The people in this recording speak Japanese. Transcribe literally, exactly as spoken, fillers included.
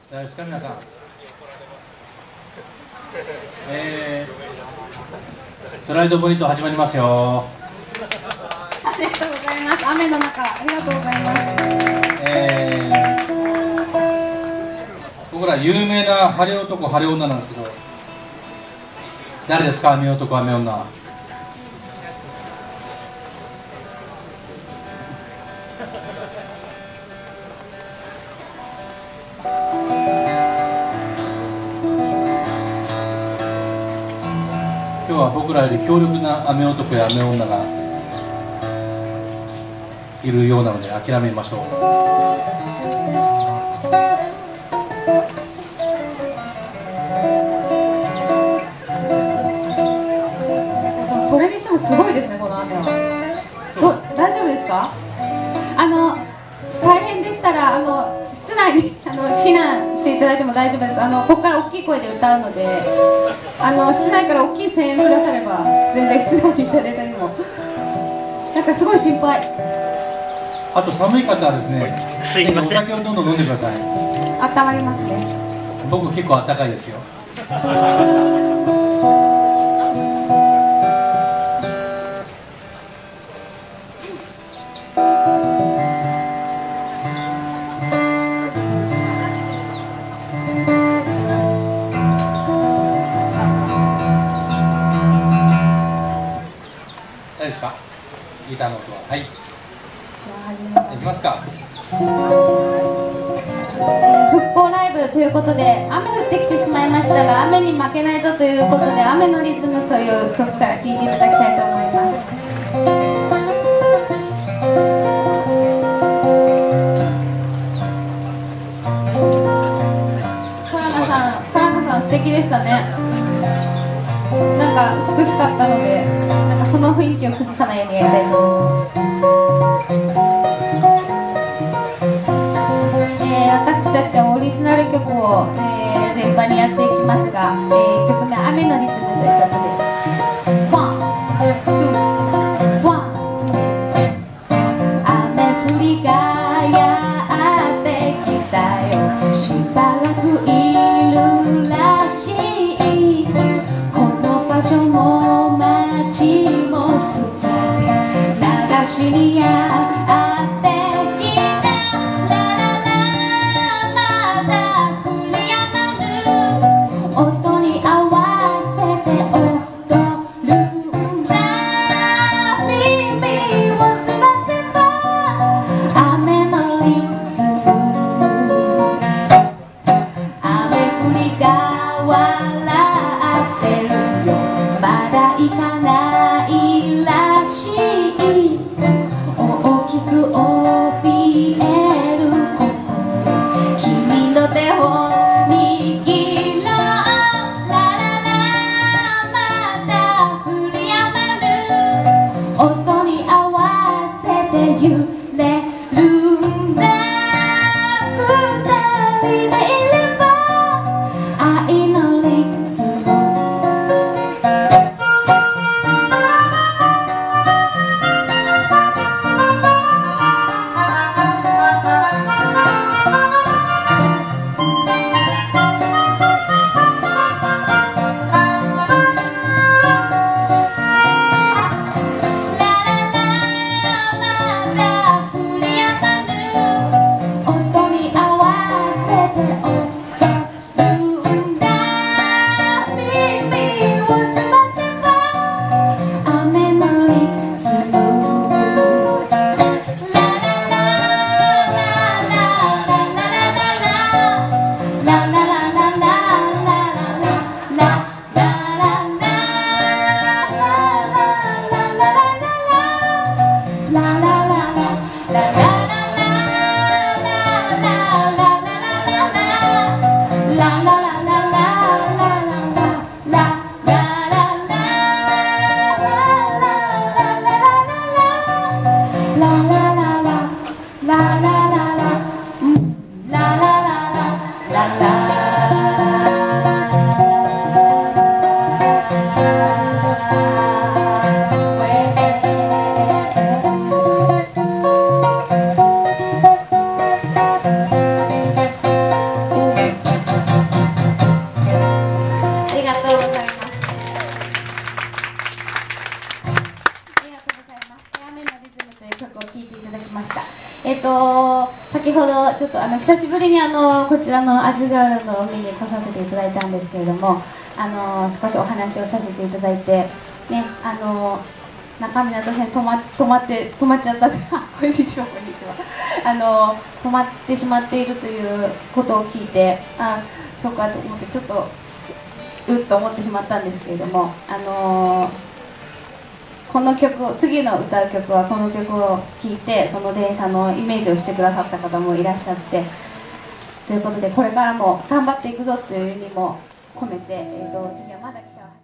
大丈夫ですか皆さん。えー、スライドブリッド始まりますよ。 ありがとうございます。雨の中ありがとうございます。 えー、僕ら有名な晴れ男晴れ女なんですけど、誰ですか？雨男雨女。今日は僕らより強力な雨男や雨女がいるようなので諦めましょう。 それにしてもすごいですね、この雨は。ど大丈夫ですか？あの大変でしたらあの室内にあの避難していただいても大丈夫です。あのここから大きい声で歌うので、あの室内から大きい声援くだされば全然室内にいただいたりも。なんかすごい心配。 あと寒い方はですね、 すいません、 お酒をどんどん飲んでください。 温まりますね。 僕結構暖かいですよ。大丈夫ですか？ギターの音は。はい。いきますか。 復興ライブということで雨降ってきてしまいましたが、雨に負けないぞということで雨のリズムという曲から聴いていただきたいと思います。空野さん、空野さん素敵でしたね。なんか美しかったので、なんかその雰囲気を崩さないようにやりたいと思います。私たちはオリジナル曲を、えー、全般にやっていきますが、えー、曲名「雨のリズム」という曲でワン、ツー、ワン、ツー、雨降りがやってきたよ、しばらくいるらしい、この場所も街もすっかり流しにやってきた。音に合わせて踊るんだ、耳を澄ませば雨のリズム、雨降りが笑ってるよ、まだ行かないらしい、大きく怯える心、君の手を握ろう、音に合わせて揺れるんだ、二人でいれば愛のリズム。 えっと先ほどちょっとあの久しぶりにあのこちらのアジュガールの海に来させていただいたんですけれども、あの少しお話をさせていただいてね、あの中港線止ま止まって止まっちゃったこんにちはこんにちはあの止まってしまっているということを聞いて、あそうかと思ってちょっとうっと思ってしまったんですけれども、あのこの曲を次の歌う曲はこの曲を聴いてその電車のイメージをしてくださった方もいらっしゃって、ということでこれからも頑張っていくぞという意味も込めて、えー、と次はまだ記者は